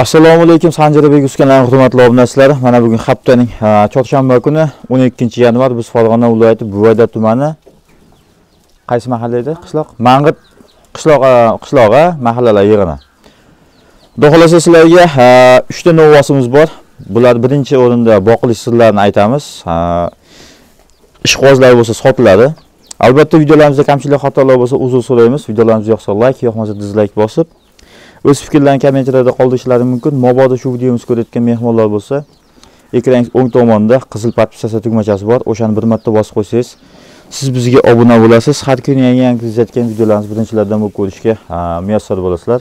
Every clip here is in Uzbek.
Assalomu alaykum Sanjarbek uskanlarning hurmatli obunachilar. Mana bugun haftaning chorshanba kuni 12-yanvar biz Farg'ona viloyati Buvayda tumani qaysi mahalla edi? Qishloq. Mang'it qishlog'i mahallalar yig'ini. Xudo xolasa sizlarga 3 ta novvosimiz bor. Bular birinchi o'rinda boqilish sirlarini aytamiz. Ishqozlar bo'lsa sotiladi. Albatta videolarimizda kamchilik xatolar bo'lsa uzr so'raymiz. Videolarimiz yoqsa like, yoqmasa dislike bosib o'z fikrlarini kommentariyada qoldirishlari mumkin. Mabodo shu videomizni ko'rayotgan mehmonlar bo'lsa, ekranning o'ng tomonida qizil podpisatsiya tugmachasi bor. O'shani bir marta bosib qo'ysangiz, siz bizga obuna bo'lasiz. Har kuni yangi kuzatgan videolarimiz birinchilardan bo'lib ko'rishga muyassar bo'lasizlar.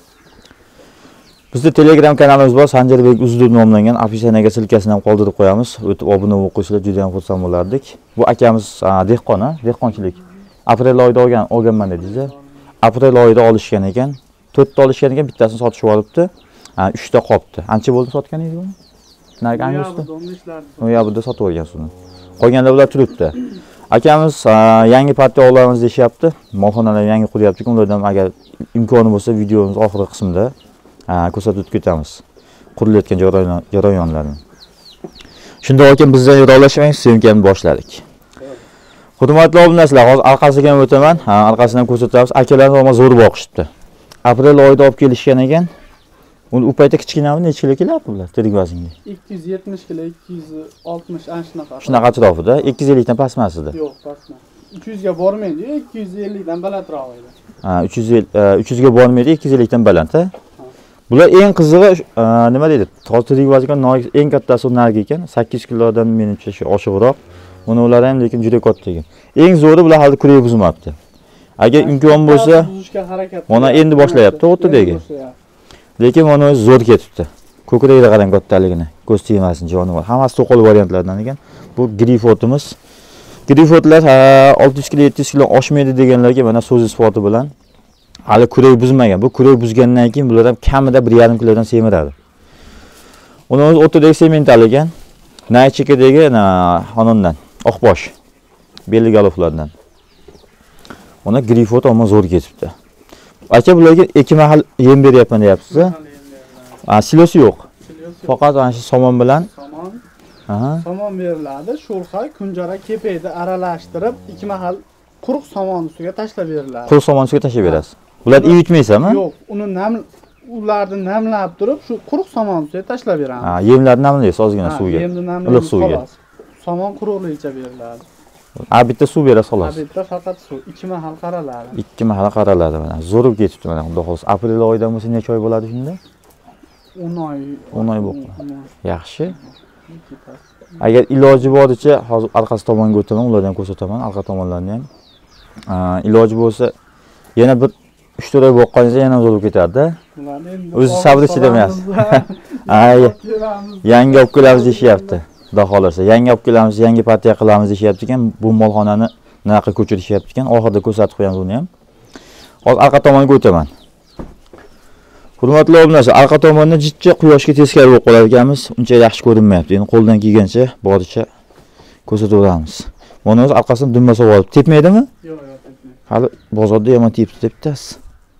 Bizda Telegram kanalimiz bor, Sanjarbek Uzdub nomlangan. Afishaga silkasini ham qoldirib qo'yamiz. O'tib obuna bo'lib qo'yishlar juda ham xursand bo'lardik. Bu akamiz dehqon, dehqonchilik. Aprel oyida olganman dedingiz. Aprel oyida olishgan ekan. 4 ta olishgan ekan, bittasini sotishib olibdi. 3 ta qolibdi. Ancha bo'ldi sotganingiz buni? Narga angusda. Noyabrda sotib olgan suni. Qolganlar ular turibdi. Akamiz yangi partiya olamiz deyapti. Molxonalar yangi quryapti. Ulardan agar imkoni bo'lsa videomiz oxirgi qismida ko'rsatib ketamiz. Qurilayotgan jarayonlarni. Shunda ekan bizdan yiroqlashmang, syomkani boshladik. Hurmatli obunachilar, hozir orqasiga o'taman. Orqasidan ko'rsatamiz. Akalarni ham zo'r boqishibdi. Aprel oyida olib kelishgan ekan. Uni u paytda kichkinami, necha kilo kelardi bular? Tirik vaznga. 270 kilo, 260 ana shunaqa. Shunaqa atrofida, 250 dan past emas edi. Yo'q, past emas. 300 ga bormaydi, 250 dan balandroq edi. 300 ga bormaydi, 250 dan baland, ha? Bular eng qizig'i nima deydi? Tirik vazn eng kattasi nargi ekan, 8 kilodan menimcha shu oshiqroq. Uni ular ham lekin juda katta ekan. Eng zo'ri bular hali kurak buzmabdi. Agar imkon bo'lsa, mana endi boshlayapti o'rtadagi. Lekin mana o'zi zo'r ketibdi. Ko'kragiga qarang kattaligini, ko'z tegmasin jonivor. Hammasi to'qol variantlardan ekan. Bu grifotimiz. Grifotlar 600 kilo, 700 kilo oshmaydi deganlarga mana so'z isboti bilan hali kurak buzmagan. Bu kurak buzgandan keyin bular ham kamida 1,5 kilodan semiradi. Uni o'zi o'rtadagi semental ekan. Naychekadagi xonondan, oqbosh, belli galoflardan. Ona grifot ama zo'r ketibdi. Aka bularga 2 mahal yem beryapman deyapsiz. Silosi yo'q. Faqat ana shu somon bilan. Somon beriladi. Sho'rxa, kunjara, kepakni aralashtirib 2 mahal quruq somon ustiga tashlab beriladi. Quruq somon ustiga tashlab berasiz. Bularni iyitmaysizmi? Yo'q, uni ularni namlab turib, shu quruq somon ustiga tashlab beramiz. Yemlarni namlaysiz ozgina suvga. Iliq suvga. Somon quruqligicha beriladi. Bitta suv berasiz xolos. Bitta faqat suv, 2 mahal qaraladi. 2 mahal qaraladi mana. Zo'rib ketibdi mana xudo xolos. Aprel oyidan bo'lsa necha oy bo'ladi shunda? 10 oy. 10 oy bo'ldi. Yaxshi. Agar iloji boricha hozir orqasi tomonga o'taman, ulardan ko'rsataman, orqa tomonlarni ham. Iloji bo'lsa yana bir 3-4 oy boqqaningizda yana zo'r ketardi. O'zi sabr chidamayapsiz. Yangi olib kelamiz deyapti. Xudo xolasa, yangi olib kelamiz, yangi partiya qilamiz deyapti ekan. Bu molxonani naqi ko'chirishyapti ekan. Oxirida ko'rsatib qo'yamiz uni ham. Hozir orqa tomonga o'taman. Hurmatli obunachilar, orqa tomonda jitcha quyoshga teskari bo'lib qolar ekanmiz. Uncha yaxshi ko'rinmayapti. Endi qo'ldan kelgancha boricha ko'rsataveramiz. Mana o'zi orqasini dumma solib olib, tepmaydimi? Yo'q, tepmaydi. Hali bozorda yomon tepdi debtasiz.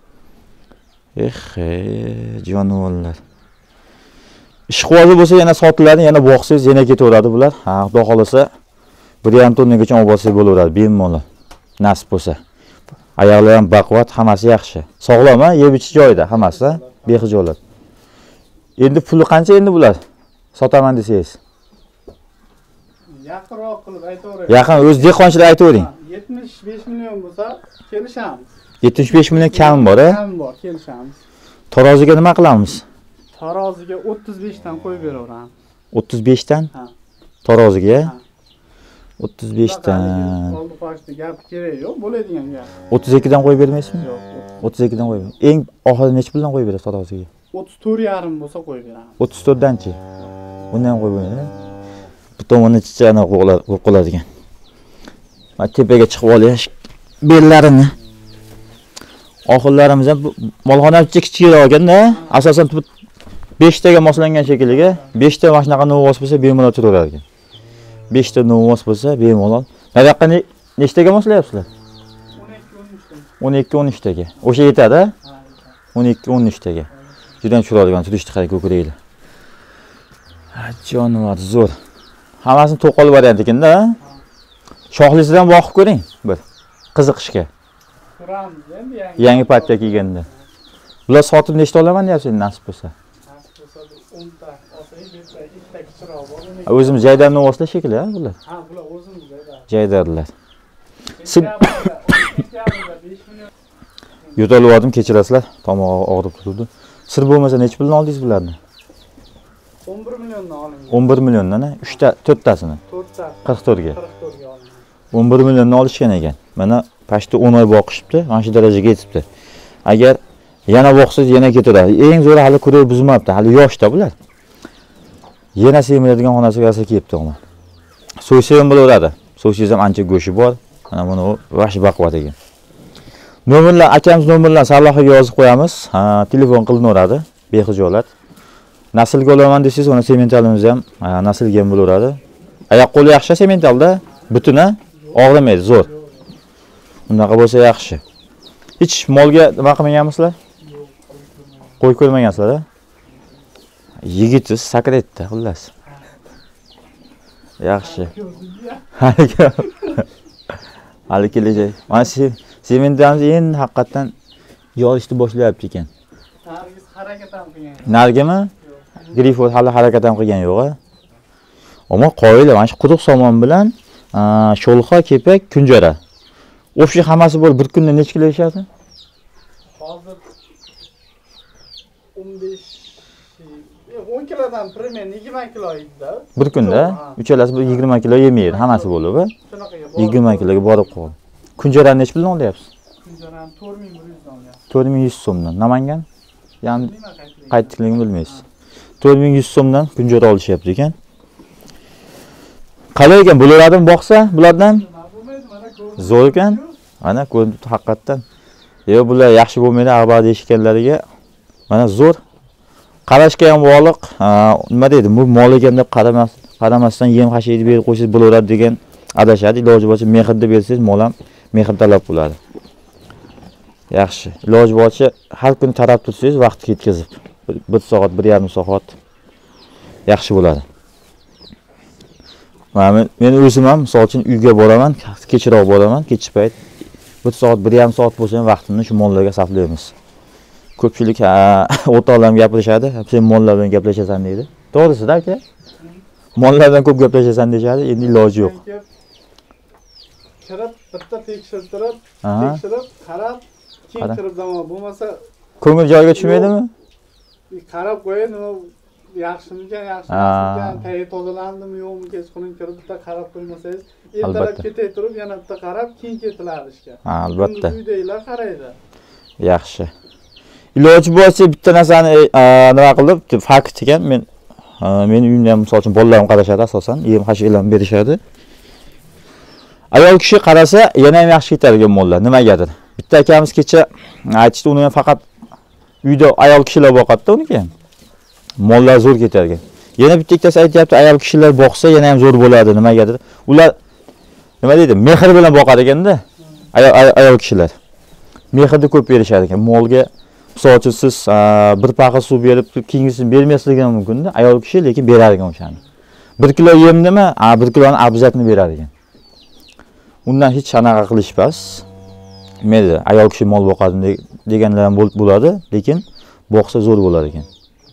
Jonivorlar. Ishqozi bo'lsa yana sotiladi, yana boqsangiz yana ketaveradi bular. Xudo xolasa 1,5 tonnagacha olib borsangiz bo'laveradi, bemalol. Nasib bo'lsa. Oyoqlar ham baquvvat, hammasi yaxshi. Sog'lom, yeb ichish joyida, hammasi, bexijolat. Endi puli qancha endi bular? Sotaman desangiz. Yaqinroq qilib aytavering. Yaqin o'z dehqonchilar aytavering. 75 million bo'lsa kelishamiz. 75 million kam bor, Kam bor, kelishamiz. Taroziga nima qilamiz? Taroziga 35 dan qo'yib beraveramiz. 35 dan? Ha. Taroziga? 35 dan. Oldi qo'yishda gap kerak yo'q, bo'ladigan gap. 32 dan qo'yib bermaysizmi? Yo'q. 32 dan qo'yib. Eng oxirida necha puldan qo'yib berasiz taroziga? 34,5 bo'lsa qo'yib beramiz. 34 danchi? Bundan ham qo'yib beradi. Bu tomonni chichani qo'yib qoladigan. Mana tepaga chiqib olish bellarini. Oxirlarimiz ham molxona kichikroq ekanda, asosan 5 taga moslangan shekilliga, 5 ta mana shunaqa novvos bo'lsa bemalol turaverar ekan. 5 ta novvos bo'lsa bemalol. Nariyoqqa nechtaga moslayapsizlar? 12-13 taga. 12-13 taga. O'sha yetadi? 12-13 taga. Juda ham chiroyli, turishdi qarang ko'kraklar. Jonivor zo'r. Hammasini to'qol variant ekanda. Shoxlisidan boqib ko'ring bir. Qiziqishga. Ko'ramiz endi Yangi patcha kiyganda. Bular sotib nechta olaman deyapsiz, nasib bo'lsa? Nasib bo'lsa 10 ta olsa, ikkita kichikroq bor. O'zimiz jaydarni o'sla shekilli, ha bular. Ha, bular o'zimiz Jaydarlar. 5 million. Yo'talib kechirasizlar, tomog'i og'rib turdi. Sir bo'lmasa nech pulni oldingiz bularni? 11 milliondan olingan. 11 milliondan, 3 ta, 4 tasini. 4 ta. 44 ga. 44 ga olingan. 11 milliondan olishgan ekan. Mana pashta 10 oy boqishibdi, mana shu darajaga yetibdi. Agar yana boqsangiz yana ketaveradi. Eng zo'ri hali kurak buzmabdi, hali yoshda bular. Yana semiradigan xonasiga yasa kelibdi ona. So'ysa ham bo'laveradi. So'ysangiz ham ancha go'shi bor. Mana buni vash baqvat ekan. Nomerlar, akamiz nomerlarni sarlavhaga yozib qo'yamiz. Telefon qilinaveradi, bexijolat. Naslga olaman desangiz, ona sementalimiz ham naslga ham bo'laveradi. Oyoq qo'li yaxshi sementalda, butuna og'rimaydi, zo'r. Unaqa bo'lsa yaxshi. Hech molga nima qilmaganmisizlar? Qo'y ko'rmagansizlar-a? Yigitsiz sakratda, xullas. Yaxshi. Hali kelajak. Mana sementamiz endi haqiqatan yolishni boshlayapti ekan. Nargiz harakat ham qilgan. Nargimi? Grifot hali harakat ham qilgan yo'q-a. Ammo qoyillar, mana shu quduq somon bilan sho'lxa, kepak, kunjara. O'sha hammasi bor, bir kunda necha kilo yeyishadi? Hozir 15 10 kilodan primen 20 kilo yeydi-da. Bir kunda uchalasi 20 kilo yemaydi, hammasi bo'lib, Shunaqa 20 kiloga borib qoldi. Kunjarani necha puldan olyapsiz? Kunjarani 4100 dan olyapti. 4100 so'mdan. Namangan? Ya'ni Nima qaytlik? qaytishligini bilmaysiz. 4100 so'mdan kunjara olishyapti ekan. Qalay ekan, bo'laradimi boqsa bulardan? Zo'r ekan. Mana ko'rib haqiqatan. Yo bular yaxshi bo'lmaydi, ag'bar deyishganlariga mana zo'r. Qarashga ham bog'liq. Nima deydi? Bu mol ekan deb qaramasdan yem hashiydi berib qo'ysangiz bo'laveradi degan adashadi. Iloji boricha mehrda bersangiz mol ham mehr talab bo'ladi. Yaxshi. Iloji boricha har kuni tarab tursangiz vaqt ketkazib 1 soat, 1,5 soat yaxshi bo'ladi. Men o'zim ham misol uchun uyga boraman, kechroq boraman, kechki payt 1 soat, 1,5 soat bo'lsa ham vaqtimni shu mollarga sarflaymiz. Ko'pchilik o'rtoqlarim gapirishadi, "Sen mollar bilan gaplashasan" deydi. To'g'risi-da aka? Mollardan ko'p gaplashasan deyshadi, endi iloji yo'q. Kirib, bitta tekshirib, qarab, keyin kirib zamon bo'lmasa ko'ngil joyiga tushmaydimi? Qarab qo'yay, nima yaxshimikan, yaxshimikan, tayi tozalandimi, yo'qmi, kechqurun kirib bitta qarab qo'ymasangiz, ertalab ketay turib yana bitta qarab, keyin ketiladi ishga. Albatta. Uydagilar qaraydi. Yaxshi. Iloji bo'lsa bitta narsani nima qilib, fakt ekan, men uyimda ham misol uchun bolalarim qarashadi asosan, yem hashiqlarni berishadi. Ayol kishi qarasa, yana ham yaxshi ketargan mollar, nimagadir. Bitta akamiz kecha aytishdi, uni ham faqat uyda ayol kishilar boqadi-da uniki. Mollar zo'r ketargan. Yana bitta ikkitasi aytayapti, ayol kishilar boqsa yana ham zo'r bo'ladi, nimagadir. Ular nima deydi? Mehr bilan boqar ekanda. Ayol kishilar. Mehrni ko'p berishar ekan. Molga misol uchun siz bir paqa suv berib, keyingisini bermasligi ham mumkin-da. Ayol kishi lekin berar ekan o'shani. 1 kilo yemnimi? 1 kiloni abzatni berar ekan. Undan hech anaqa qilishmas. Mayli, ayol kishi mol boqadi deganlar ham bo'ladi, lekin boqsa zo'r bo'lar ekan.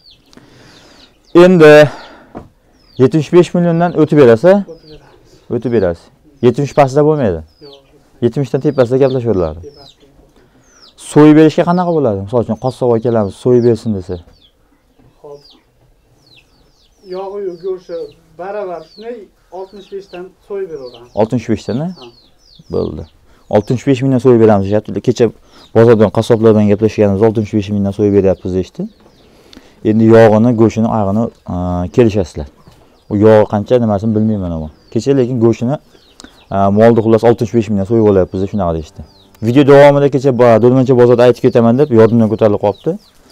Endi 75 milliondan o'tib berasa, o'tib berasiz. 70 pastda bo'lmaydi. Yo'q. 70 dan tepasida gaplashaveradi. So'yib berishga qanaqa bo'ladi? Misol uchun qassobga kelamiz, so'yib bersin desa. Xo'p. Yog'i go'shti baravar shunday 65 dan so'yib beraveramiz. 65 dan? Bo'ldi. 65 mingdan so'yib beramiz deyapti. Kecha bozordan qassoblardan gaplashganimiz 65 mingdan so'yib beryapmiz deydi. Endi yog'ini, go'shtini, og'ini kelishasizlar. U yog'i qancha nimasini bilmayman ama. Kecha lekin go'shtini molni xullas 65 mingdan so'yib olyapmiz deb shunaqa deydi. Video davomida kecha Do'rmancha bozorda aytib ketaman deb yodimdan ko'tarilib qolibdi.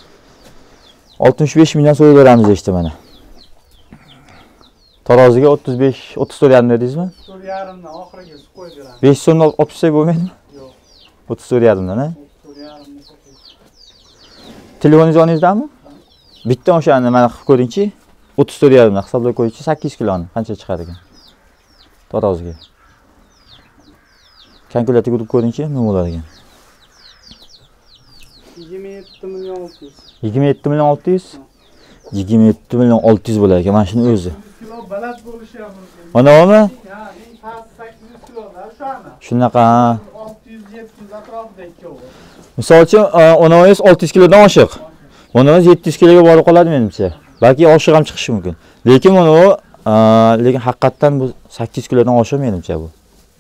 65 mingdan so'yib beramiz deydi mana. Taroziga 35, 34,5 dedingizmi? 34,5 dan oxiriga qo'yib beramiz. 5 so'mdan olib tushsak bo'lmaydimi? Yo'q. 34,5 dan, ha? 34,5 dan. Telefoningizni olingizdami? bitta o'shani mana qilib ko'ringchi. 34,5 dan hisoblab qo'yingchi, 8 kiloni qancha chiqar ekan? Taroziga. Kalkulyatorga urib ko'ringchi, nima bo'lar ekan? 27 million 600. 27 million 600. 27 million 600 bo'lar ekan mana shuni o'zi. Kilo baland bo'lishi ham mumkin. Manavimi? Ha, eng past 800 kilolar shuni. Shunaqa. 600-700 atrofida ikkovi. Misol uchun, onamiz 600 kilodan oshiq. Onamiz 700 kiloga borib qoladi menimcha. Balki oshiq ham chiqishi mumkin. Lekin lekin haqiqatan bu 800 kilodan oshiq menimcha bu.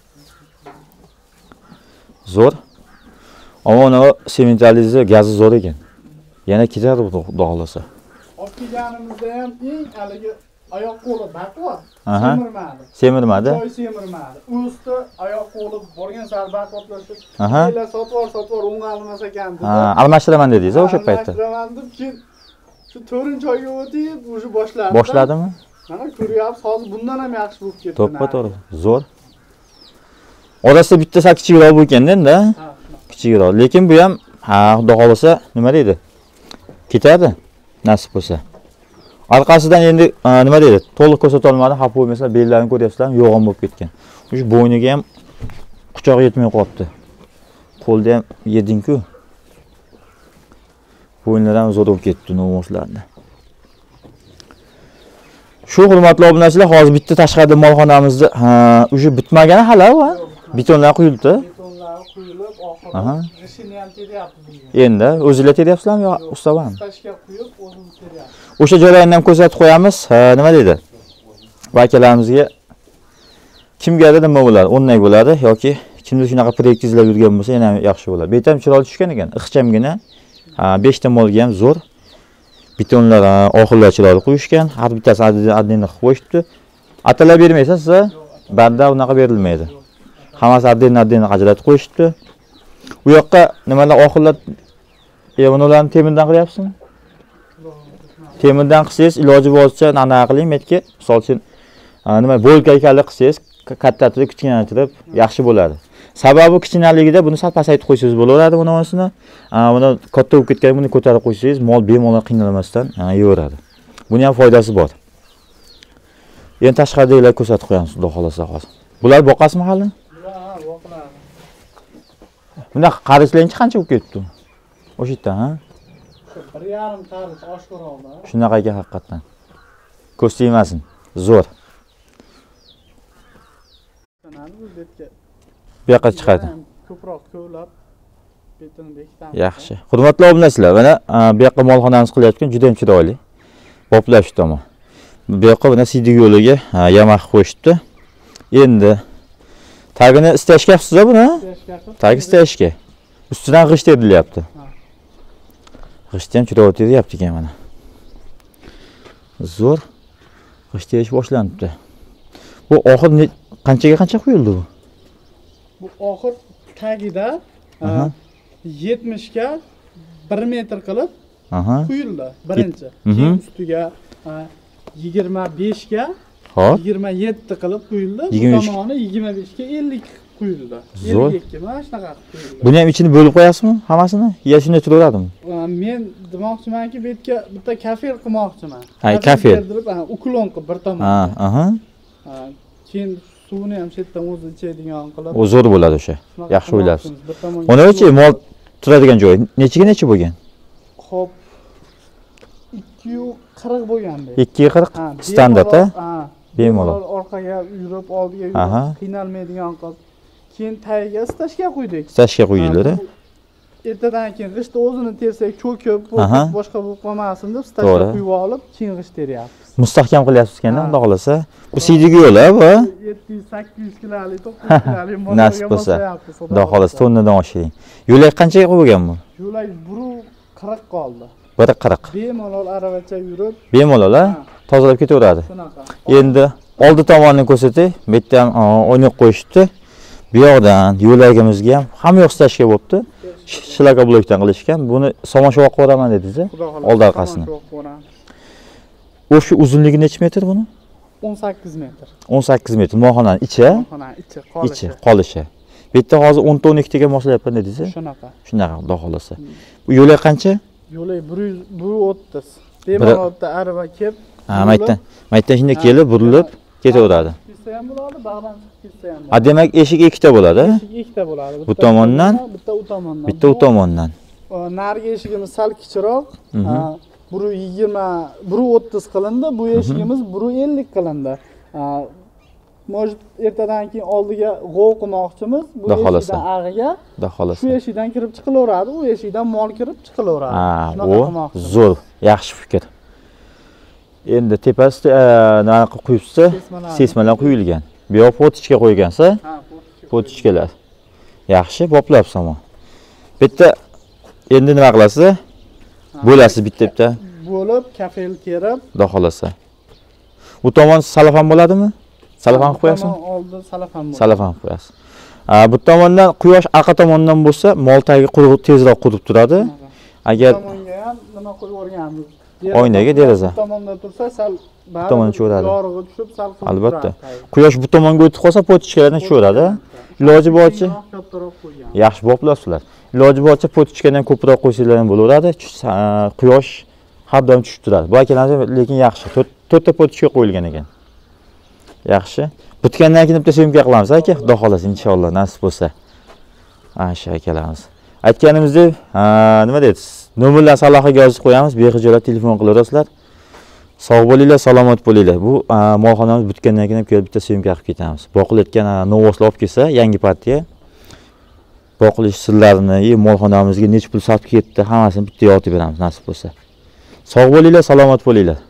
Zo'r. Ammo uni sementalizi gazi zo'r ekan. Yana ketadi bu dog'lasa. Olib kelganimizda ham eng haligi oyoq qo'li baquvvat. Aha. Semirmadi. Semirmadi. Joy semirmadi. Usti oyoq qo'li borgan sari baquvvatlashib, Aha. "Ela sotvar o'ng'almas ekan" dedi. Ha, almashtiraman dedingiz o'sha paytda. Almashtiraman deb keyin shu 4-oyga o'tib, o'sha boshladi. Boshladimi? Mana ko'ryapsiz, hozir bundan ham yaxshi bo'lib ketdi. To'ppa-to'g'ri. Zo'r. Orasida bitta kichikroq bo'lganda-da, Ha, kichikroq. Lekin bu ham xudo xolasa nima deydi? Ketadi, nasib bo'lsa. Orqasidan endi nima deydi? To'liq ko'rsata olmadim, xafa bo'lmasa, bellarini ko'ryapsizlar, yo'g'on bo'lib ketgan. O'sha bo'yniga ham quchoq yetmay qolibdi. Qo'lda ham yeding-ku. Bo'ynlar ham zo'r bo'lib ketdi nomuslarni. Shu hurmatli obunachilar, hozir bitta tashqarida molxonamizda o'sha bitmagani hali va betonlar quyildi. betonlar quyilib, Aha. oxirida g'ishini ham teryapmiz. Endi o'zingizlar teryapsizlarmi yo ustavan? Tashga quyib, o'zimiz teryapmiz. O'sha joylarni ham ko'rsatib qo'yamiz. Nima deydi? Vakalarimizga kimgadir nima bo'ladi? O'rnak bo'ladi yoki kimdir shunaqa proyektizlar yurgan bo'lsa, yana ham yaxshi bo'ladi. Bu ham chiroyli tushgan ekan. Ixchamgina. 5 ta molga ham zo'r. Betonlar oxirlar chiroyli qo'yishgan. Har bittasi adnini qilib qo'yishdi. Atalab bermaysiz siz? Banda unaqa berilmaydi. Hammasi adnini ajratib qo'yishdi. U yoqqa nimalar oxirlar ularni temirdan qilyapsizmi? Temirdan qilsangiz iloji boricha anaqa qiling, metga. Misol uchun nima bo'lkaykali qilsangiz, kattatirib, kichkinatirib yaxshi bo'ladi. Sababi kichkinaligida buni sal pasaytirib qo'ysangiz bo'laveradi buni o'sini. Buni katta bo'lib ketgan buni ko'tarib qo'ysangiz, mol bemalol qiynalmasdan yeveradi. Buni ham foydasi bor. Endi tashqaridagilar ko'rsatib qo'yamiz, xudo xolasa hozir. Bular boqasizmi hali? Ha, boqiladi. Bunaqa qarishlarchi qancha bo'lib ketdi? O'sha yerda, ha? 1,5 qarish oshkoroqda. Shunaqa ekan haqiqatan. Ko'z tegmasin. Zo'r. Bu betga Bu yoqqa chiqadi. ko'proq ko'lab betonni bekitamiz. Yaxshi. Hurmatli obunachilar, mana bu yoqqa molxonamiz qilayotgan juda ham chiroyli. Boplab shu tomon. Bu yoqqa mana siydik yo'liga yamaq qo'yishdi. Endi tagini istashgapsiz-a buni? Tagi istashga. Ustidan g'isht terilyapti. G'isht ham chiroyli teryapti ekan mana. Zo'r. G'isht terish boshlanibdi. Bu oxir qancha qo'yildi bu? Bu oxir tagida 70 ga 1 metr qilib quyildi birinchi. Keyin ustiga 25 ga 27 qilib quyildi. Bu tomoni 25 ga 50 quyildi. 52 mana shunaqa quyildi. Buni ham ichini bo'lib qo'yasizmi hammasini? Yo shunday turaveradimi? Men demoqchimanki, bu yerga bitta kafel qilmoqchiman. Kafel. Uklon qilib bir tomon. Keyin suvni ham shetdan o'zi ichadigan qilib. O zo'r bo'ladi o'sha. Yaxshi o'ylabsiz. Mana-chi mol turadigan joy necha bo'lgan? Xo'p. 240 bo'lganda. 240 standart a? Bemalol. Orqaga yurib, oldiga yurib, qiynalmaydigan qilib. Keyin tagiga stashga qo'ydik. Stashga qo'yildi. Ertadan keyin g'ishtni o'zini tersak cho'kib, boshqa bo'lib qolmasin deb stashga qo'yib olib, keyin g'isht teryapmiz. Mustahkam qilyapsiz ekanda, xudo xolasa. Bu siydik yo'l a bu? 700-800 kilolik, 900 kilolik motorga nasib bo'lsa, bosyapmiz. xudo xolasa tonnadan oshiring. Yo'lak qanchaga qo'ygan bu? Yo'lak 140 qoldi. 140. Bemalol aravacha yurib, bemalol a? Tozalab ketaveradi. Shunaqa. Endi oldi tomonni ko'rsatay. Bu yerda ham o'ynab qo'yishdi. Bu yoqdan yo'lagimizga ham hamma yoq stashga bo'libdi. Shlaka blokdan qilishgan. Buni somashoq qo'raman dedingiz, oldi orqasini. O'sha uzunligi necha metr buni? 18 metr. 18 metr. Molxonaning ichi, ichi, qolishi. Bu yerda hozir 10 ta 12 taga moslayapman dedingiz. Shunaqa. Shunaqa, xudo xolasa. Bu yo'lak qancha? Yo'lak 130. Bemalolda araba kelib, maytdan shunday kelib, burilib ketaveradi. Ketsa ham bo'ladi, bag'dan chiqib ketsa ham bo'ladi. Demak, eshik ikkita bo'ladi. Eshik ikkita bo'ladi. Bu tomondan, bitta u tomondan. bitta u tomondan. Narigi eshigimiz sal kichikroq. 1.20, 1.30 qilindi. Bu eshigimiz 1.50 qilindi. Может, ertadan keyin oldiga g'ov qilmoqchimiz. Bu eshikdan ag'iga. Shu eshikdan kirib chiqilaveradi, u eshikdan mol kirib chiqilaveradi. O zo'r, yaxshi fikr. Endi tepasida nariga quyibsa, sesmalar quyilgan. Bu yoq potichka qo'ygansa, potichkalar. Yaxshi, boplabsiz ammo. Bitta endi nima qilasiz? Bo'lasiz bitta-bitta. Bo'lib, kafel kerib, xudo xolasa. Bu tomon salafan bo'ladimi? Salafan qilib qo'yasizmi? Oldi salafan bo'ladi. Salafan qilib qo'yasiz. Bu tomondan quyosh orqa tomondan bo'lsa, mol tagi tezroq qurib turadi. Agar tomonga ham nima qo'yib o'rganamiz. Oynaga deraza. Bu tomonda tursa sal bu tomon cho'radi. Yorug'i tushib sal qilib. Albatta. Quyosh bu tomonga o'tib qolsa, potichkalarni cho'radi. Iloji boricha yaxshi boplabsizlar. Iloji boricha potichkadan ko'proq qo'ysanglar ham bo'laveradi. Quyosh har doim tushib turadi. Bu akalarimiz lekin yaxshi. 4 ta potichka qo'yilgan ekan. Yaxshi. Bitgandan keyin bitta syomka qilamiz aka, xudo xolasa inshaalloh nasib bo'lsa. Shu akalarimiz. Aytganimizdek, nima deysiz? Nomerlar salohiga yozib qo'yamiz, bexijolat telefon qilaverasizlar. Sog' bo'linglar, salomat bo'linglar. Bu molxonamiz bitgandan keyin kelib bitta syomka qilib ketamiz. Boqilayotgan novoslar olib kelsa, yangi partiya boqilish sirlarini, molxonamizga necha pul sarf ketdi, hammasini bitta yozib beramiz nasib bo'lsa. Sog' bo'linglar, salomat bo'linglar.